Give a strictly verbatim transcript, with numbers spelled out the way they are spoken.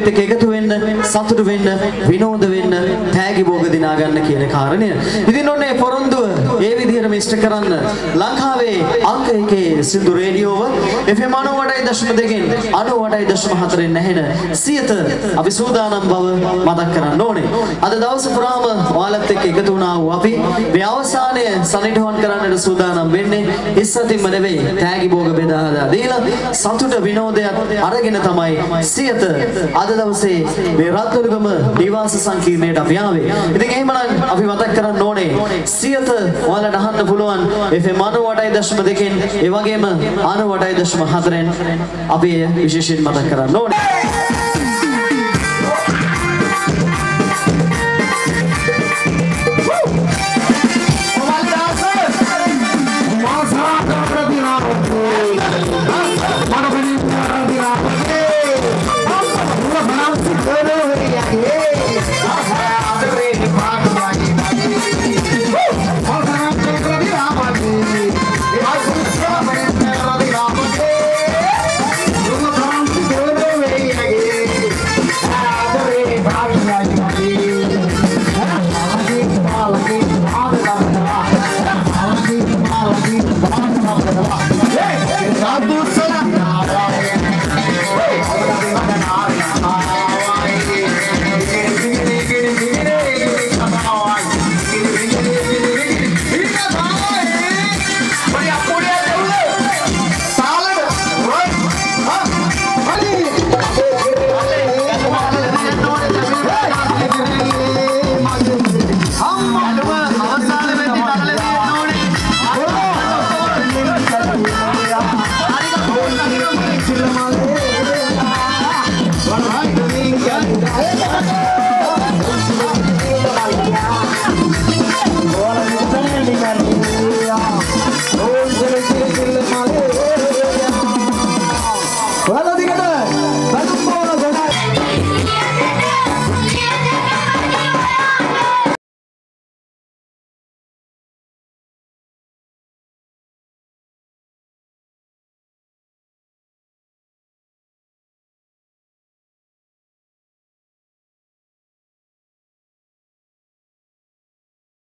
අපිත් එක්ක එකතු වෙන්න, සතුටු වෙන්න, විනෝද වෙන්න, තෑගි භෝග දිනා ගන්න කියන කාරණය. ඉතින් ඔන්නේ පොරොන්දුව ඒ විදිහට මිස්ටර් කරන්න ලංකාවේ අංක එකේ සින්දු රේඩියෝව එෆ් එම් අනූඅටයි දශම දෙකෙන් අනූඅටයි දශම හතරෙන් නැහෙන සියත අපි සූදානම් බව මතක් කරන්න ඕනේ. අද දවස පුරාම ඔයාලත් එක්ක එකතු වුණා වූ අපි මේ අවසානයේ සනිටුහන් කරන්නට සූදානම් වෙන්නේ ඉස්සතින්ම නෙවෙයි තෑගි භෝග බෙදා හදා දීලා සතුට විනෝදයක් අරගෙන තමයි සියත අද දවසේ මේ රත්නගම නිවාස සංකීර්ණයට අපි ආවේ. ඉතින් එහෙමනම් අපි මතක් කරන්න ඕනේ සියත ඔයාලට අහන්න පුළුවන් එෆ් එම් අනූඅටයි දශම දෙකෙන් ඒ වගේම අනූඅටයි දශම හතරෙන් අපි විශේෂයෙන් මතක් කරන්න ඕනේ.